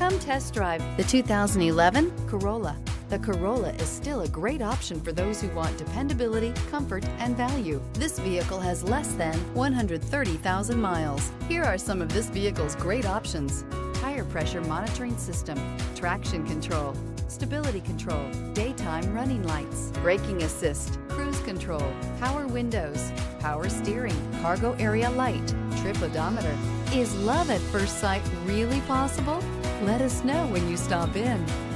Come test drive the 2011 Corolla. The Corolla is still a great option for those who want dependability, comfort, and value. This vehicle has less than 130,000 miles. Here are some of this vehicle's great options: tire pressure monitoring system, traction control, stability control, daytime running lights, braking assist, cruise control, power windows, power steering, cargo area light, trip odometer. Is love at first sight really possible? Let us know when you stop in.